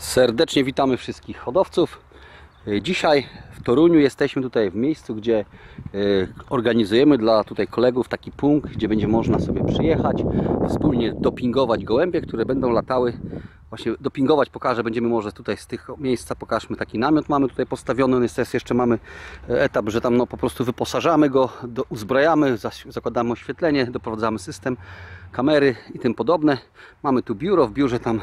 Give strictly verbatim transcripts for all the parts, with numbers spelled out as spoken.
Serdecznie witamy wszystkich hodowców. Dzisiaj w Toruniu jesteśmy tutaj w miejscu, gdzie organizujemy dla tutaj kolegów taki punkt, gdzie będzie można sobie przyjechać, wspólnie dopingować gołębie, które będą latały. Właśnie dopingować pokażę, będziemy może tutaj z tych miejsca pokażmy taki namiot mamy tutaj postawiony. Niestety jeszcze mamy etap, że tam no po prostu wyposażamy go, do, uzbrajamy, zakładamy oświetlenie, doprowadzamy system, kamery i tym podobne. Mamy tu biuro, w biurze tam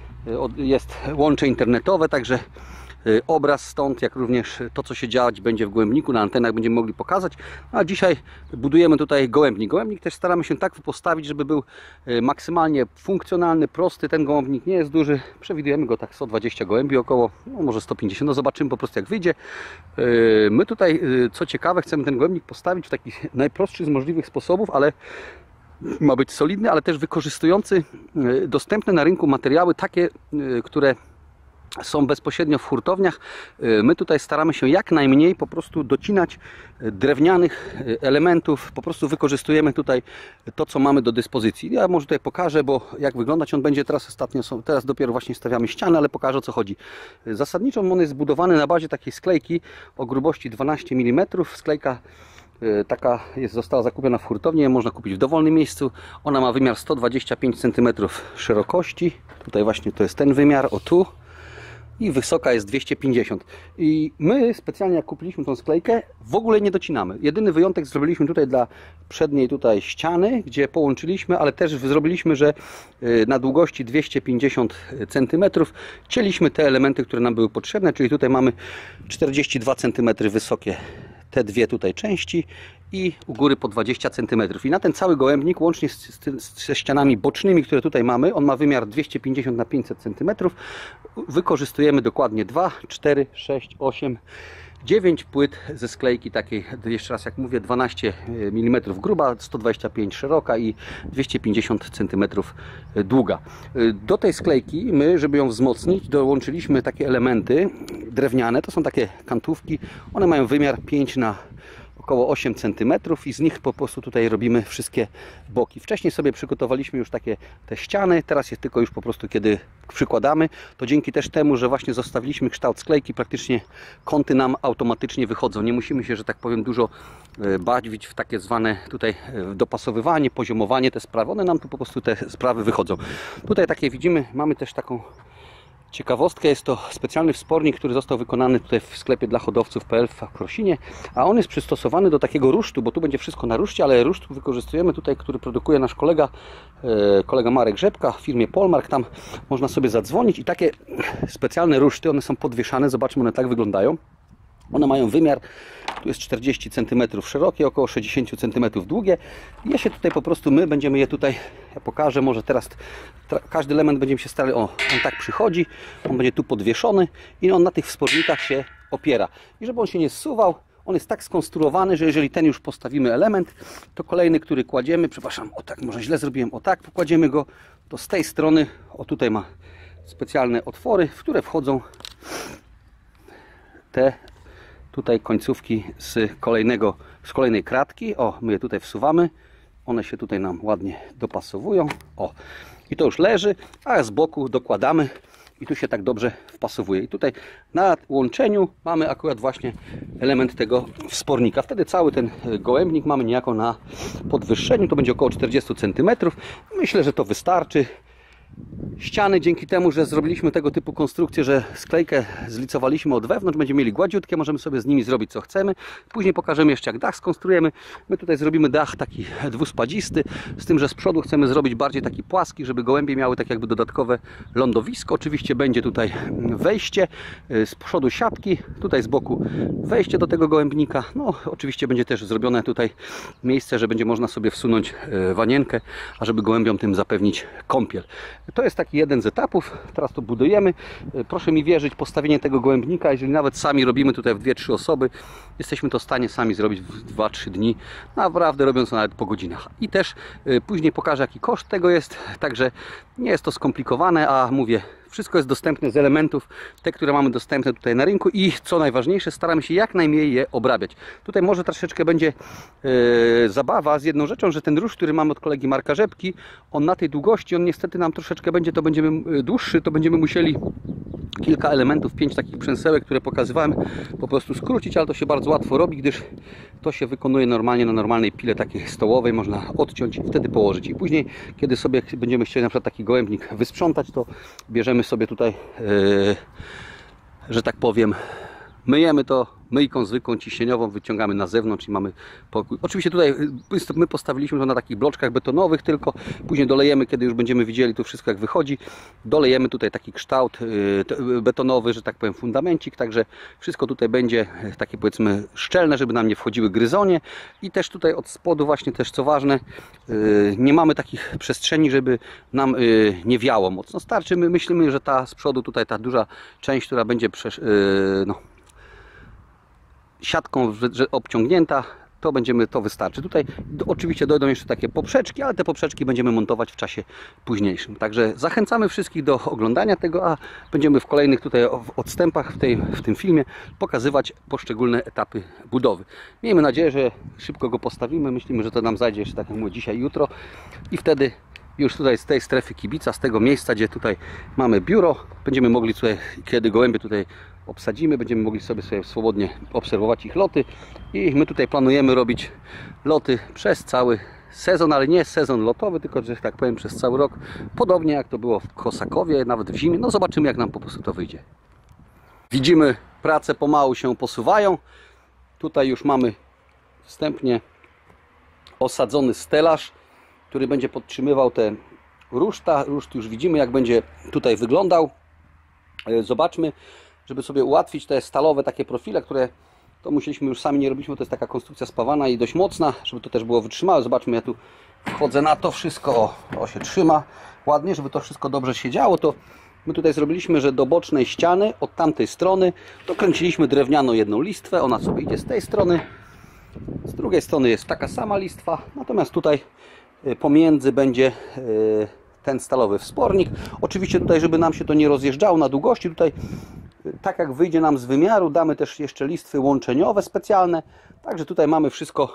jest łącze internetowe, także obraz stąd, jak również to, co się dziać będzie w gołębniku, na antenach będziemy mogli pokazać. A dzisiaj budujemy tutaj gołębnik. Gołębnik też staramy się tak postawić, żeby był maksymalnie funkcjonalny, prosty. Ten gołębnik nie jest duży, przewidujemy go tak sto dwadzieścia gołębi około, no może sto pięćdziesiąt, no zobaczymy po prostu jak wyjdzie. My tutaj, co ciekawe, chcemy ten gołębnik postawić w taki najprostszy z możliwych sposobów, ale ma być solidny, ale też wykorzystujący dostępne na rynku materiały takie, które są bezpośrednio w hurtowniach. My tutaj staramy się jak najmniej po prostu docinać drewnianych elementów, po prostu wykorzystujemy tutaj to, co mamy do dyspozycji. Ja może tutaj pokażę, bo jak wyglądać on będzie teraz ostatnio, są, teraz dopiero właśnie stawiamy ścianę, ale pokażę, o co chodzi. Zasadniczo on jest zbudowany na bazie takiej sklejki o grubości dwanaście milimetrów. Sklejka taka jest, została zakupiona w hurtowni, można kupić w dowolnym miejscu. Ona ma wymiar sto dwadzieścia pięć centymetrów szerokości. Tutaj właśnie to jest ten wymiar, o tu. I wysoka jest dwieście pięćdziesiąt. I my specjalnie jak kupiliśmy tą sklejkę, w ogóle nie docinamy. Jedyny wyjątek zrobiliśmy tutaj dla przedniej tutaj ściany, gdzie połączyliśmy, ale też zrobiliśmy, że na długości dwieście pięćdziesiąt centymetrów cięliśmy te elementy, które nam były potrzebne, czyli tutaj mamy czterdzieści dwa centymetry wysokie te dwie tutaj części i u góry po dwadzieścia centymetrów. I na ten cały gołębnik, łącznie z, z, ze ścianami bocznymi, które tutaj mamy, on ma wymiar dwieście pięćdziesiąt na pięćset centymetrów. Wykorzystujemy dokładnie dwa, cztery, sześć, osiem, dziewięć płyt ze sklejki takiej, jeszcze raz jak mówię, dwanaście milimetrów gruba, sto dwadzieścia pięć szeroka i dwieście pięćdziesiąt centymetrów długa. Do tej sklejki my, żeby ją wzmocnić, dołączyliśmy takie elementy drewniane, to są takie kantówki, one mają wymiar pięć na około osiem centymetrów i z nich po prostu tutaj robimy wszystkie boki. Wcześniej sobie przygotowaliśmy już takie te ściany, teraz jest tylko już po prostu kiedy przykładamy, to dzięki też temu, że właśnie zostawiliśmy kształt sklejki, praktycznie kąty nam automatycznie wychodzą. Nie musimy się, że tak powiem, dużo bawić w takie zwane tutaj dopasowywanie, poziomowanie, te sprawy. One nam tu po prostu te sprawy wychodzą. Tutaj takie widzimy, mamy też taką ciekawostkę, jest to specjalny wspornik, który został wykonany tutaj w sklepie dla hodowców kropka p l w Krosinie, a on jest przystosowany do takiego rusztu, bo tu będzie wszystko na ruszcie, ale ruszt wykorzystujemy tutaj, który produkuje nasz kolega, kolega Marek Rzepka w firmie Polmark. Tam można sobie zadzwonić i takie specjalne ruszty, one są podwieszane, zobaczmy, one tak wyglądają. One mają wymiar, tu jest czterdzieści centymetrów szerokie, około sześćdziesiąt centymetrów długie. I ja się tutaj po prostu, my będziemy je tutaj, ja pokażę, może teraz każdy element będziemy się starali, o, on tak przychodzi, on będzie tu podwieszony i on na tych wspornikach się opiera. I żeby on się nie zsuwał, on jest tak skonstruowany, że jeżeli ten już postawimy element, to kolejny, który kładziemy, przepraszam, o tak, może źle zrobiłem, o tak, pokładziemy go, to z tej strony, o tutaj ma specjalne otwory, w które wchodzą te tutaj końcówki z kolejnego, z kolejnej kratki. O, my je tutaj wsuwamy. One się tutaj nam ładnie dopasowują. O, i to już leży, a z boku dokładamy i tu się tak dobrze wpasowuje. I tutaj na łączeniu mamy akurat właśnie element tego wspornika. Wtedy cały ten gołębnik mamy niejako na podwyższeniu. To będzie około czterdzieści centymetrów. Myślę, że to wystarczy. Ściany, dzięki temu, że zrobiliśmy tego typu konstrukcję, że sklejkę zlicowaliśmy od wewnątrz, będziemy mieli gładziutkie, możemy sobie z nimi zrobić co chcemy. Później pokażemy jeszcze, jak dach skonstruujemy. My tutaj zrobimy dach taki dwuspadzisty, z tym, że z przodu chcemy zrobić bardziej taki płaski, żeby gołębie miały tak jakby dodatkowe lądowisko. Oczywiście będzie tutaj wejście, z przodu siatki, tutaj z boku wejście do tego gołębnika. No, oczywiście będzie też zrobione tutaj miejsce, że będzie można sobie wsunąć wanienkę, a żeby gołębiom tym zapewnić kąpiel. To jest taki jeden z etapów, teraz to budujemy. Proszę mi wierzyć, postawienie tego gołębnika, jeżeli nawet sami robimy tutaj w dwie trzy osoby, jesteśmy to w stanie sami zrobić w dwa trzy dni, naprawdę robiąc to nawet po godzinach. I też później pokażę, jaki koszt tego jest, także nie jest to skomplikowane, a mówię, wszystko jest dostępne z elementów, te, które mamy dostępne tutaj na rynku i co najważniejsze, staramy się jak najmniej je obrabiać. Tutaj może troszeczkę będzie e, zabawa z jedną rzeczą, że ten ruszt, który mamy od kolegi Marka Rzepki, on na tej długości, on niestety nam troszeczkę będzie, to będziemy dłuższy, to będziemy musieli kilka elementów, pięć takich przęsełek, które pokazywałem, po prostu skrócić, ale to się bardzo łatwo robi, gdyż to się wykonuje normalnie na normalnej pile takiej stołowej, można odciąć i wtedy położyć. I później, kiedy sobie będziemy chcieli na przykład taki gołębnik wysprzątać, to bierzemy sobie tutaj, yy, że tak powiem, myjemy to myjką zwykłą ciśnieniową, wyciągamy na zewnątrz i mamy pokój. Oczywiście tutaj my postawiliśmy to na takich bloczkach betonowych tylko, później dolejemy, kiedy już będziemy widzieli to wszystko jak wychodzi, dolejemy tutaj taki kształt betonowy, że tak powiem fundamencik, także wszystko tutaj będzie takie powiedzmy szczelne, żeby nam nie wchodziły gryzonie i też tutaj od spodu właśnie też co ważne, nie mamy takich przestrzeni, żeby nam nie wiało mocno. Starczy, my myślimy, że ta z przodu tutaj ta duża część, która będzie no, siatką że obciągnięta, to będziemy, to wystarczy. Tutaj do, oczywiście dojdą jeszcze takie poprzeczki, ale te poprzeczki będziemy montować w czasie późniejszym. Także zachęcamy wszystkich do oglądania tego, a będziemy w kolejnych tutaj odstępach w, tej, w tym filmie pokazywać poszczególne etapy budowy. Miejmy nadzieję, że szybko go postawimy. Myślimy, że to nam zajdzie jeszcze tak jak mówię dzisiaj, jutro i wtedy już tutaj z tej strefy kibica, z tego miejsca, gdzie tutaj mamy biuro, będziemy mogli tutaj, kiedy gołębie tutaj obsadzimy, będziemy mogli sobie, sobie swobodnie obserwować ich loty i my tutaj planujemy robić loty przez cały sezon, ale nie sezon lotowy, tylko że tak powiem przez cały rok, podobnie jak to było w Kosakowie, nawet w zimie. No zobaczymy, jak nam po prostu to wyjdzie. Widzimy, prace pomału się posuwają. Tutaj już mamy wstępnie osadzony stelaż, który będzie podtrzymywał te ruszta. Ruszt już widzimy, jak będzie tutaj wyglądał. Zobaczmy, żeby sobie ułatwić te stalowe takie profile, które to musieliśmy już sami nie robić, bo to jest taka konstrukcja spawana i dość mocna, żeby to też było wytrzymałe. Zobaczmy, ja tu wchodzę na to wszystko, o, to się trzyma ładnie, żeby to wszystko dobrze się działo. To my tutaj zrobiliśmy, że do bocznej ściany od tamtej strony dokręciliśmy drewnianą jedną listwę, ona sobie idzie z tej strony, z drugiej strony jest taka sama listwa, natomiast tutaj pomiędzy będzie ten stalowy wspornik. Oczywiście tutaj, żeby nam się to nie rozjeżdżało na długości, tutaj tak jak wyjdzie nam z wymiaru, damy też jeszcze listwy łączeniowe specjalne. Także tutaj mamy wszystko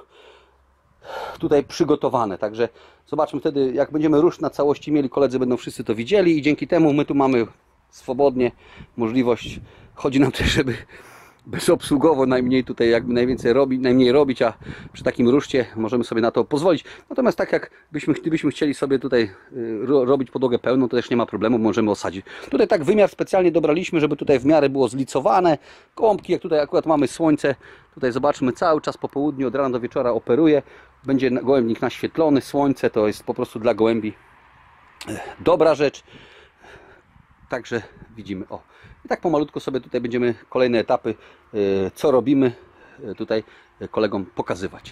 tutaj przygotowane. Także zobaczmy wtedy, jak będziemy ruszt na całości mieli, koledzy będą wszyscy to widzieli i dzięki temu my tu mamy swobodnie możliwość, chodzi nam też, żeby bezobsługowo najmniej tutaj jakby najwięcej robić, najmniej robić, a przy takim ruszcie możemy sobie na to pozwolić. Natomiast tak jak byśmy, gdybyśmy chcieli sobie tutaj robić podłogę pełną, to też nie ma problemu, możemy osadzić. Tutaj tak wymiar specjalnie dobraliśmy, żeby tutaj w miarę było zlicowane. Gołąbki, jak tutaj akurat mamy słońce, tutaj zobaczmy, cały czas po południu od rana do wieczora operuje. Będzie gołębnik naświetlony, słońce to jest po prostu dla gołębi dobra rzecz. Także widzimy, o. I tak pomalutko sobie tutaj będziemy kolejne etapy, co robimy, tutaj kolegom pokazywać.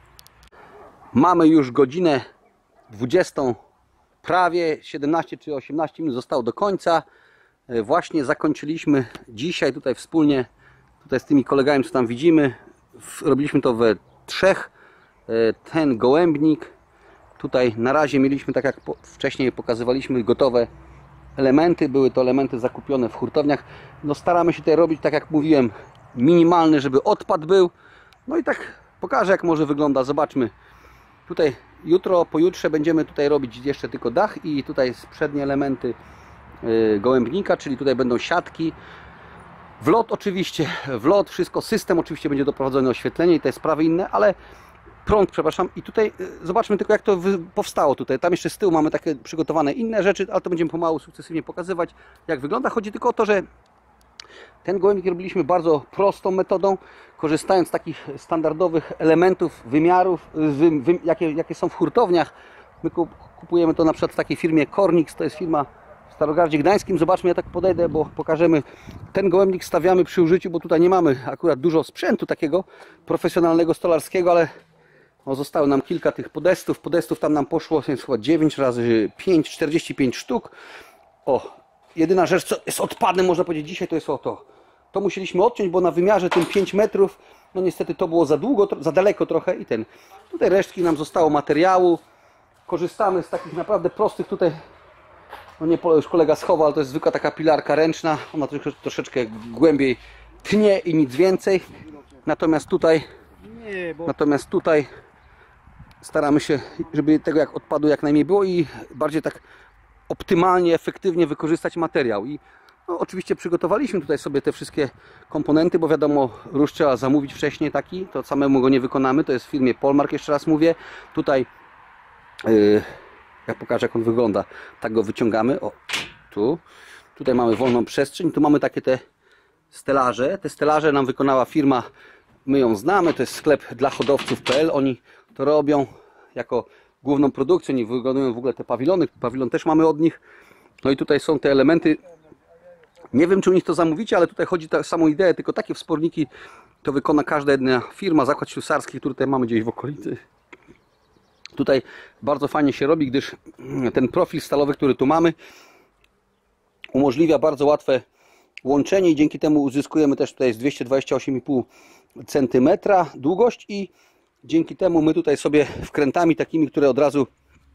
Mamy już godzinę dwudziestą, prawie siedemnaście czy osiemnaście minut zostało do końca. Właśnie zakończyliśmy dzisiaj tutaj wspólnie, tutaj z tymi kolegami, co tam widzimy. Robiliśmy to we trzech. Ten gołębnik. Tutaj na razie mieliśmy, tak jak wcześniej pokazywaliśmy, gotowe elementy, były to elementy zakupione w hurtowniach. No staramy się tutaj robić, tak jak mówiłem, minimalny, żeby odpad był. No i tak pokażę, jak może wygląda. Zobaczmy. Tutaj jutro, pojutrze będziemy tutaj robić jeszcze tylko dach i tutaj przednie elementy gołębnika, czyli tutaj będą siatki. Wlot oczywiście, wlot, wszystko, system oczywiście będzie doprowadzony, oświetlenie i te sprawy inne, ale prąd, przepraszam, i tutaj zobaczmy tylko, jak to powstało tutaj. Tam jeszcze z tyłu mamy takie przygotowane inne rzeczy, ale to będziemy pomału sukcesywnie pokazywać, jak wygląda. Chodzi tylko o to, że ten gołębnik robiliśmy bardzo prostą metodą, korzystając z takich standardowych elementów, wymiarów, wy, wy, jakie, jakie są w hurtowniach. My kupujemy to na przykład w takiej firmie Kornix, to jest firma w Starogardzie Gdańskim. Zobaczmy, ja tak podejdę, bo pokażemy. Ten gołębnik stawiamy przy użyciu, bo tutaj nie mamy akurat dużo sprzętu takiego profesjonalnego, stolarskiego, ale no, zostało nam kilka tych podestów. Podestów tam nam poszło chyba dziewięć razy pięć, czterdzieści pięć sztuk. O, jedyna rzecz, co jest odpadem, można powiedzieć dzisiaj, to jest o to. To musieliśmy odciąć, bo na wymiarze tym pięć metrów, no niestety to było za długo, za daleko trochę i ten. Tutaj resztki nam zostało materiału. Korzystamy z takich naprawdę prostych tutaj, no nie już kolega schował, ale to jest zwykła taka pilarka ręczna. Ona troszeczkę, troszeczkę głębiej tnie i nic więcej. Natomiast tutaj, natomiast tutaj staramy się, żeby tego jak odpadu jak najmniej było i bardziej tak optymalnie, efektywnie wykorzystać materiał. I No, oczywiście przygotowaliśmy tutaj sobie te wszystkie komponenty, bo wiadomo, róż trzeba zamówić wcześniej taki, to samemu go nie wykonamy, to jest w firmie Polmark, jeszcze raz mówię. Tutaj, yy, ja pokażę jak on wygląda, tak go wyciągamy, o, tu, tutaj mamy wolną przestrzeń, tu mamy takie te stelaże, te stelaże nam wykonała firma, my ją znamy, to jest sklep dla hodowców kropka p l, oni to robią jako główną produkcję, oni wykonują w ogóle te pawilony, pawilon też mamy od nich. No i tutaj są te elementy, nie wiem czy u nich to zamówicie, ale tutaj chodzi o samą ideę, tylko takie wsporniki to wykona każda jedna firma, zakład ślusarski, który tutaj mamy gdzieś w okolicy. Tutaj bardzo fajnie się robi, gdyż ten profil stalowy, który tu mamy, umożliwia bardzo łatwe łączenie i dzięki temu uzyskujemy też tutaj z dwieście dwadzieścia osiem i pół centymetra długość i dzięki temu my tutaj sobie wkrętami takimi, które od razu,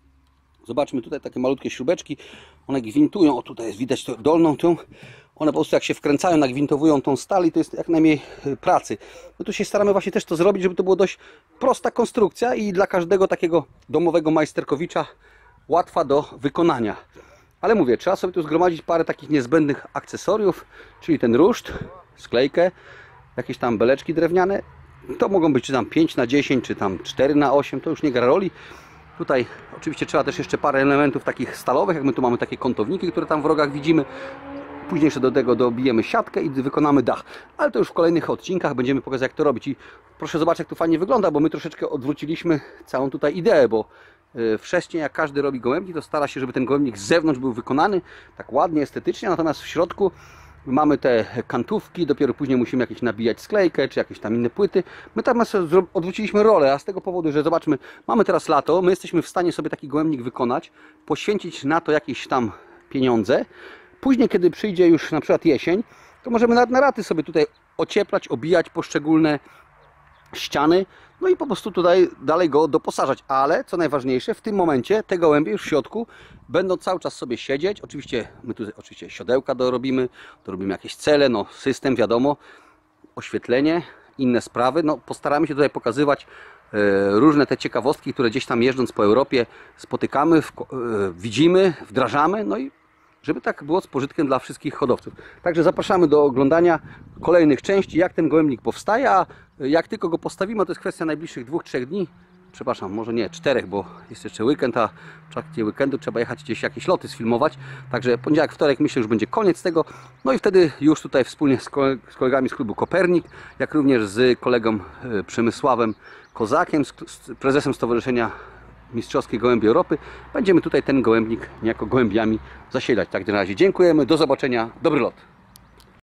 zobaczmy tutaj takie malutkie śrubeczki, one gwintują, o tutaj jest widać tą dolną tą, one po prostu jak się wkręcają, nagwintowują tą stal i to jest jak najmniej pracy. My tu się staramy właśnie też to zrobić, żeby to było dość prosta konstrukcja i dla każdego takiego domowego majsterkowicza łatwa do wykonania. Ale mówię, trzeba sobie tu zgromadzić parę takich niezbędnych akcesoriów, czyli ten ruszt, sklejkę, jakieś tam beleczki drewniane. To mogą być czy tam pięć na dziesięć, czy tam cztery na osiem, to już nie gra roli. Tutaj oczywiście trzeba też jeszcze parę elementów takich stalowych, jak my tu mamy takie kątowniki, które tam w rogach widzimy. Później jeszcze do tego dobijemy siatkę i wykonamy dach. Ale to już w kolejnych odcinkach będziemy pokazać jak to robić. I proszę zobaczyć jak to fajnie wygląda, bo my troszeczkę odwróciliśmy całą tutaj ideę, bo wcześniej jak każdy robi gołębnik, to stara się, żeby ten gołębnik z zewnątrz był wykonany tak ładnie, estetycznie, natomiast w środku mamy te kantówki, dopiero później musimy jakieś nabijać sklejkę, czy jakieś tam inne płyty. My tam odwróciliśmy rolę, a z tego powodu, że zobaczmy, mamy teraz lato, my jesteśmy w stanie sobie taki gołębnik wykonać, poświęcić na to jakieś tam pieniądze. Później, kiedy przyjdzie już na przykład jesień, to możemy na, na raty sobie tutaj ocieplać, obijać poszczególne ściany, no i po prostu tutaj dalej go doposażać, ale co najważniejsze, w tym momencie te gołębie już w środku będą cały czas sobie siedzieć. Oczywiście my tu oczywiście siodełka dorobimy, dorobimy jakieś cele, no system wiadomo, oświetlenie, inne sprawy. No postaramy się tutaj pokazywać e, różne te ciekawostki, które gdzieś tam jeżdżąc po Europie spotykamy, w, e, widzimy, wdrażamy, no i żeby tak było z pożytkiem dla wszystkich hodowców. Także zapraszamy do oglądania kolejnych części, jak ten gołębnik powstaje, a jak tylko go postawimy, to jest kwestia najbliższych dwóch, trzech dni. Przepraszam, może nie, czterech, bo jest jeszcze weekend, a w trakcie weekendu trzeba jechać gdzieś jakieś loty sfilmować. Także poniedziałek, wtorek myślę, już będzie koniec tego. No i wtedy już tutaj wspólnie z kolegami z klubu Kopernik, jak również z kolegą Przemysławem Kozakiem, z prezesem Stowarzyszenia Mistrzowskie Gołębie Europy, będziemy tutaj ten gołębnik niejako gołębiami zasiedlać. Tak na razie dziękujemy, do zobaczenia, dobry lot.